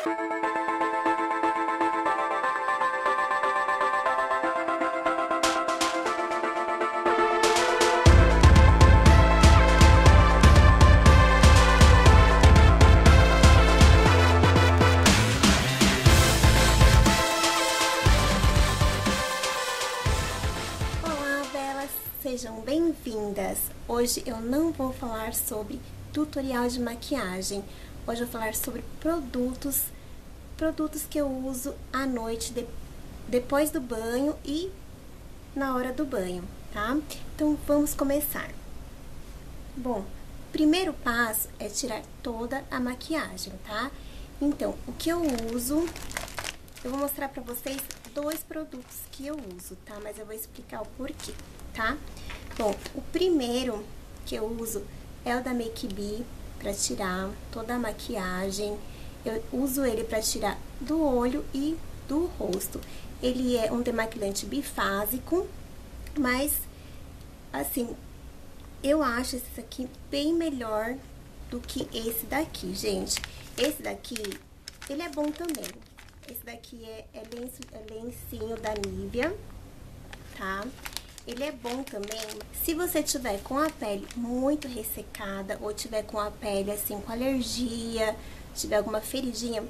Sejam bem-vindas! Hoje eu não vou falar sobre tutorial de maquiagem. Hoje eu vou falar sobre produtos que eu uso à noite, depois do banho e na hora do banho, tá? Então, vamos começar. Bom, o primeiro passo é tirar toda a maquiagem, tá? Então, o que eu uso, eu vou mostrar pra vocês dois produtos que eu uso, tá? Mas eu vou explicar o porquê, tá? Bom, o primeiro que eu uso é o da Make Be, pra tirar toda a maquiagem. Eu uso ele pra tirar do olho e do rosto. Ele é um demaquilante bifásico, mas, assim, eu acho esse aqui bem melhor do que esse daqui, gente. Esse daqui, ele é bom também. Esse daqui é lencinho da Nivea, tá? Ele é bom também, se você tiver com a pele muito ressecada, ou tiver com a pele, assim, com alergia, tiver alguma feridinha,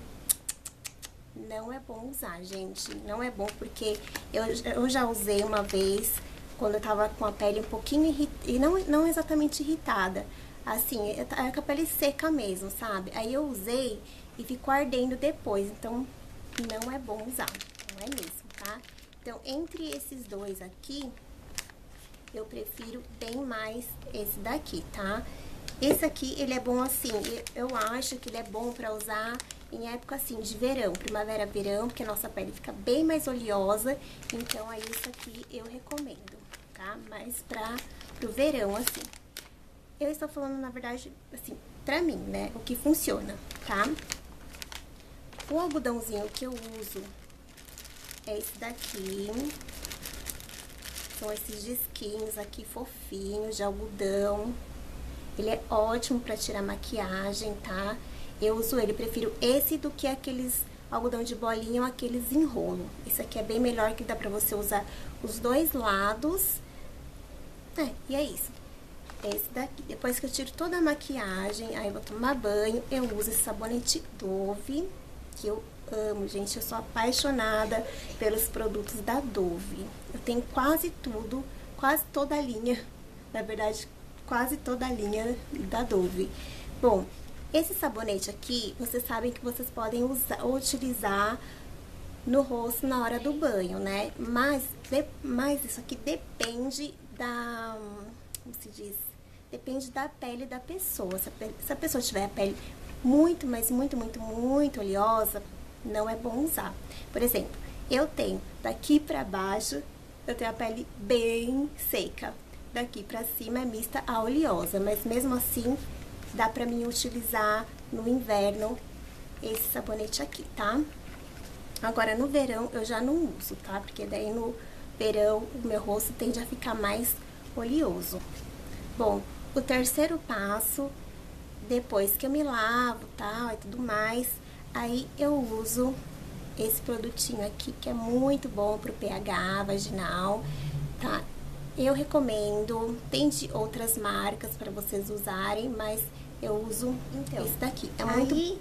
não é bom usar, gente. Não é bom, porque eu já usei uma vez, quando eu tava com a pele um pouquinho irritada, e não exatamente irritada, assim, com a pele seca mesmo, sabe? Aí eu usei e ficou ardendo depois, então não é bom usar, não é mesmo, tá? Então, entre esses dois aqui, eu prefiro bem mais esse daqui, tá? Esse aqui, ele é bom assim, eu acho que ele é bom pra usar em época assim de verão, primavera, verão, porque a nossa pele fica bem mais oleosa, então aí isso aqui eu recomendo, tá? Mas pro verão, assim. Eu estou falando, na verdade, assim, pra mim, né, o que funciona, tá? O algodãozinho que eu uso é esse daqui. São esses disquinhos aqui fofinhos de algodão. Ele é ótimo pra tirar maquiagem, tá? Eu uso ele, prefiro esse do que aqueles algodão de bolinha ou aqueles em rolo. Esse aqui é bem melhor, que dá pra você usar os dois lados. E é isso. Esse daqui. Depois que eu tiro toda a maquiagem, aí eu vou tomar banho, eu uso esse sabonete Dove, que eu amo, gente. Eu sou apaixonada pelos produtos da Dove. Eu tenho quase tudo, quase toda a linha, na verdade, quase toda a linha da Dove. Bom, esse sabonete aqui, vocês sabem que vocês podem utilizar no rosto na hora do banho, né? Mas isso aqui depende da, como se diz? Depende da pele da pessoa. Se a pessoa tiver a pele muito, mas muito oleosa, não é bom usar. Por exemplo, eu tenho daqui pra baixo, eu tenho a pele bem seca. Daqui pra cima é mista a oleosa, mas mesmo assim, dá pra mim utilizar no inverno esse sabonete aqui, tá? Agora, no verão, eu já não uso, tá? Porque daí no verão, o meu rosto tende a ficar mais oleoso. Bom, o terceiro passo, depois que eu me lavo, tal, e tudo mais, aí eu uso esse produtinho aqui, que é muito bom pro pH vaginal, tá? Eu recomendo, tem de outras marcas para vocês usarem, mas eu uso esse daqui. É muito...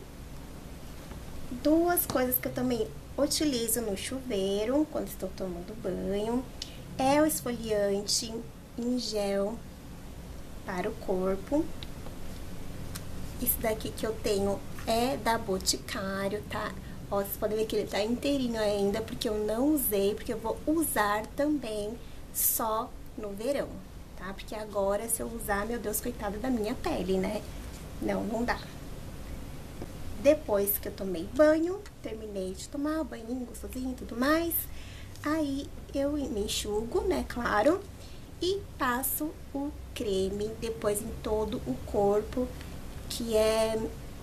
Duas coisas que eu também utilizo no chuveiro, quando estou tomando banho, é o esfoliante em gel para o corpo. Esse daqui que eu tenho é da Boticário, tá? Ó, vocês podem ver que ele tá inteirinho ainda, porque eu não usei, porque eu vou usar também só no verão, tá? Porque agora, se eu usar, meu Deus, coitada da minha pele, né? Não dá. Depois que eu tomei banho, terminei de tomar o banhinho gostosinho e tudo mais, aí eu me enxugo, né, claro, e passo o creme depois em todo o corpo, que é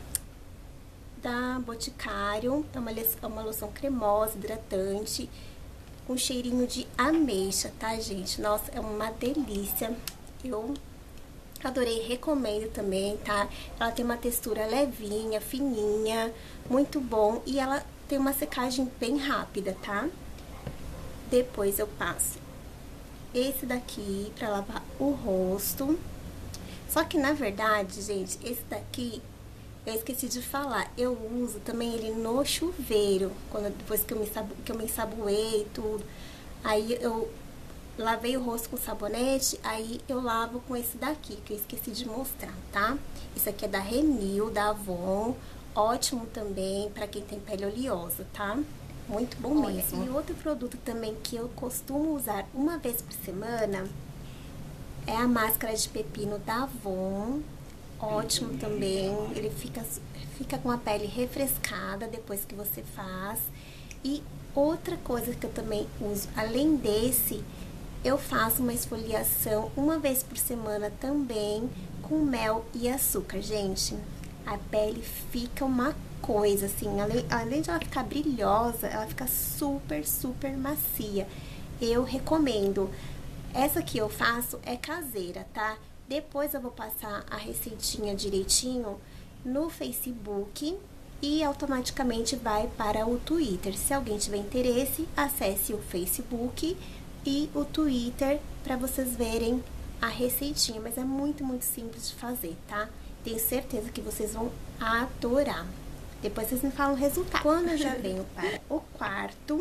da Boticário, é uma loção cremosa, hidratante, com cheirinho de ameixa, tá, gente? Nossa, é uma delícia. Eu Adorei, recomendo também, tá? Ela tem uma textura levinha, fininha, muito bom. E ela tem uma secagem bem rápida, tá? Depois eu passo esse daqui pra lavar o rosto. Só que, na verdade, gente, esse daqui, eu esqueci de falar, eu uso também ele no chuveiro, depois que eu me ensaboei e tudo. Aí eu lavei o rosto com sabonete, aí eu lavo com esse daqui, que eu esqueci de mostrar, tá? Isso aqui é da Renew, da Avon, ótimo também pra quem tem pele oleosa, tá? Muito bom mesmo. E outro produto também que eu costumo usar uma vez por semana é a máscara de pepino da Avon, ótimo também, ele fica com a pele refrescada depois que você faz. E outra coisa que eu também uso, além desse, eu faço uma esfoliação uma vez por semana também com mel e açúcar, gente. A pele fica uma coisa assim, além de ela ficar brilhosa, ela fica super, super macia. Eu recomendo. Essa que eu faço é caseira, tá? Depois eu vou passar a receitinha direitinho no Facebook e automaticamente vai para o Twitter. Se alguém tiver interesse, acesse o Facebook e o Twitter para vocês verem a receitinha, mas é muito, muito simples de fazer, tá? Tenho certeza que vocês vão adorar. Depois vocês me falam o resultado. Quando eu já venho para o quarto,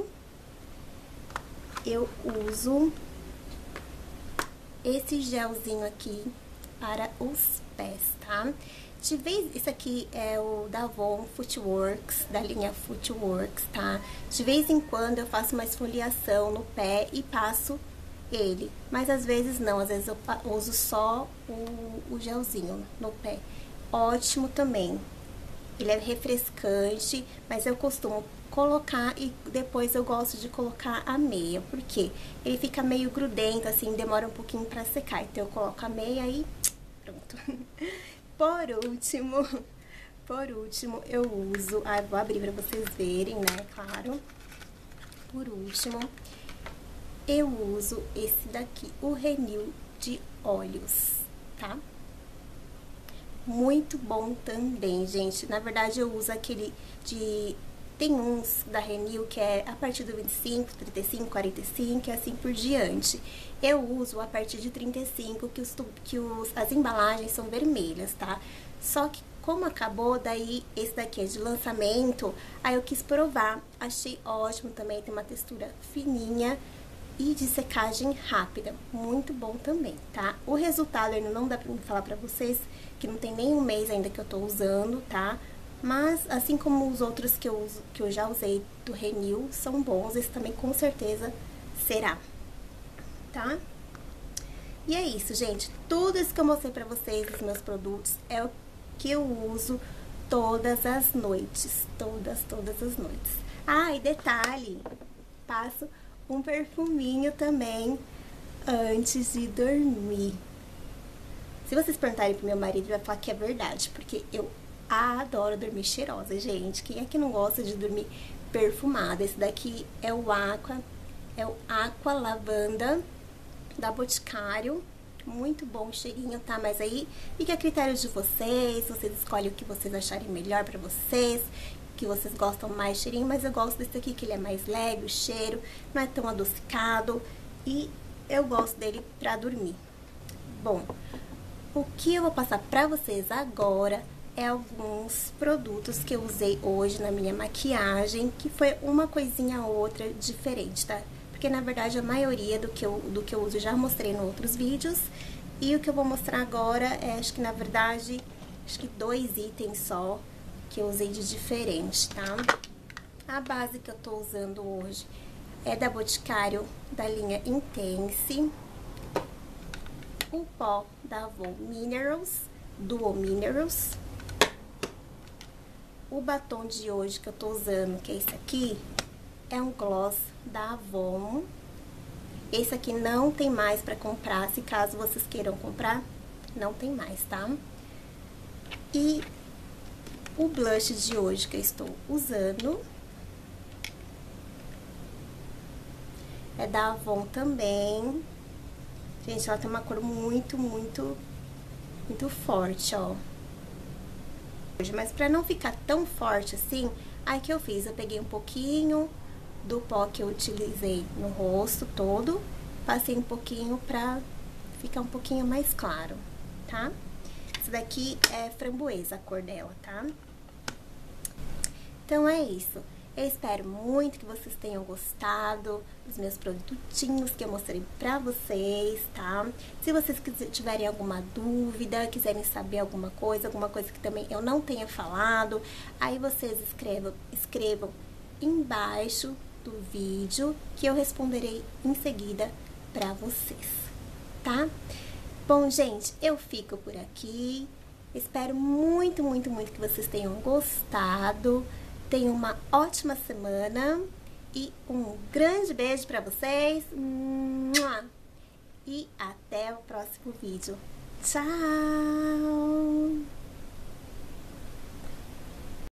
eu uso esse gelzinho aqui para os pés, tá? Isso aqui é o da Avon Footworks, da linha Footworks, tá? De vez em quando eu faço uma esfoliação no pé e passo ele, mas às vezes não, às vezes eu uso só o gelzinho no pé. Ótimo também. Ele é refrescante, mas eu costumo colocar e depois eu gosto de colocar a meia, porque ele fica meio grudento, assim, demora um pouquinho pra secar. Então eu coloco a meia e pronto. Por último, eu uso, vou abrir pra vocês verem, né, claro. Por último, eu uso esse daqui, o Renew de óleos, tá? Muito bom também, gente. Na verdade, eu uso aquele tem uns da Renew que é a partir do 25, 35, 45 e assim por diante. Eu uso a partir de 35, as embalagens são vermelhas, tá? Só que como acabou, daí esse daqui é de lançamento, aí eu quis provar. Achei ótimo também, tem uma textura fininha e de secagem rápida, muito bom também, tá? O resultado ainda não dá pra me falar pra vocês, que não tem nem um mês ainda que eu tô usando, tá? Mas, assim como os outros que eu já usei do Renew, são bons, esse também com certeza será, tá? E é isso, gente, tudo isso que eu mostrei pra vocês, os meus produtos, é o que eu uso todas as noites, todas as noites. Ah, e detalhe, passo um perfuminho também antes de dormir. Se vocês perguntarem pro meu marido, ele vai falar que é verdade, porque eu adoro dormir cheirosa, gente. Quem é que não gosta de dormir perfumada? Esse daqui é o Aqua Lavanda da Boticário. Muito bom o cheirinho, tá? Mas aí fica a critério de vocês escolhem o que vocês acharem melhor pra vocês, que vocês gostam mais cheirinho, mas eu gosto desse aqui, que ele é mais leve, o cheiro, não é tão adocicado e eu gosto dele pra dormir. Bom, o que eu vou passar pra vocês agora é alguns produtos que eu usei hoje na minha maquiagem, que foi uma coisinha ou outra diferente, tá? Porque na verdade a maioria do que eu uso eu já mostrei em outros vídeos, e o que eu vou mostrar agora é, acho que 2 itens só que eu usei de diferente, tá? A base que eu tô usando hoje é da Boticário, da linha Intense. O pó da Avon Minerals, Duo Minerals. O batom de hoje que eu tô usando, que é esse aqui, é um gloss da Avon. Esse aqui não tem mais pra comprar, se caso vocês queiram comprar, não tem mais, tá? E o blush de hoje que eu estou usando é da Avon também. Gente, ela tem uma cor muito, muito muito forte, ó. Mas pra não ficar tão forte assim, aí que eu fiz? Eu peguei um pouquinho do pó que eu utilizei no rosto todo, passei um pouquinho pra ficar um pouquinho mais claro, tá? Essa daqui é framboesa, a cor dela, tá? Então é isso. Eu espero muito que vocês tenham gostado dos meus produtinhos que eu mostrei pra vocês, tá? Se vocês tiverem alguma dúvida, quiserem saber alguma coisa que também eu não tenha falado, aí vocês escrevam embaixo do vídeo que eu responderei em seguida pra vocês, tá? Bom, gente, eu fico por aqui. Espero muito, muito, muito que vocês tenham gostado. Tenham uma ótima semana e um grande beijo pra vocês. E até o próximo vídeo. Tchau!